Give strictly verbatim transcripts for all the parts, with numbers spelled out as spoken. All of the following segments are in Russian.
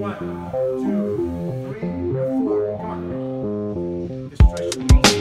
One, two, three, and four. Come on. Just stretch your knees.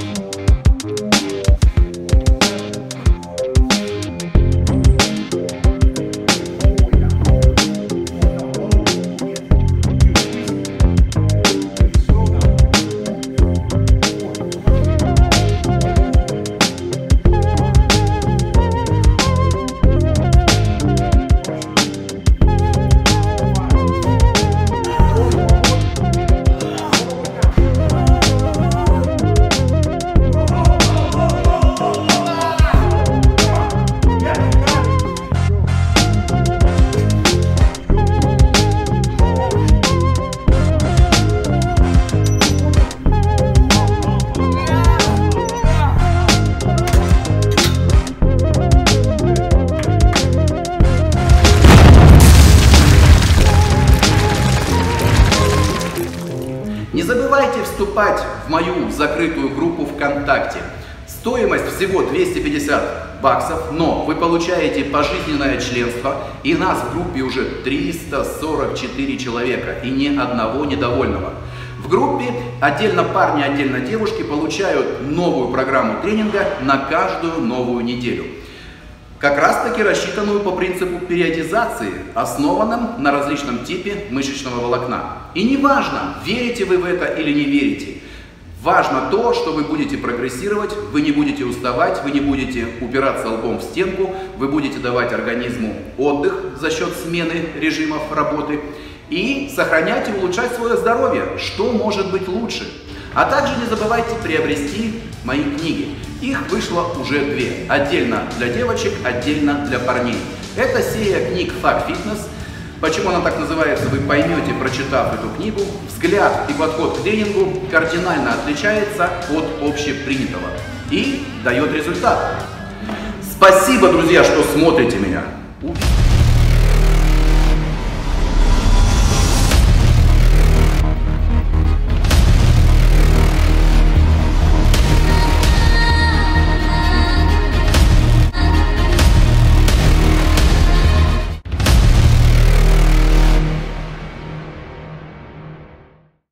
Не забывайте вступать в мою закрытую группу ВКонтакте. Стоимость всего двести пятьдесят баксов, но вы получаете пожизненное членство, и нас в группе уже триста сорок четыре человека, и ни одного недовольного. В группе отдельно парни, отдельно девушки получают новую программу тренинга на каждую новую неделю. Как раз таки рассчитанную по принципу периодизации, основанном на различном типе мышечного волокна. И не важно, верите вы в это или не верите. Важно то, что вы будете прогрессировать, вы не будете уставать, вы не будете упираться лбом в стенку, вы будете давать организму отдых за счет смены режимов работы и сохранять и улучшать свое здоровье, что может быть лучше. А также не забывайте приобрести мои книги. Их вышло уже две. Отдельно для девочек, отдельно для парней. Это серия книг Fuck Fitness. Почему она так называется, вы поймете, прочитав эту книгу. Взгляд и подход к тренингу кардинально отличается от общепринятого и дает результат. Спасибо, друзья, что смотрите меня.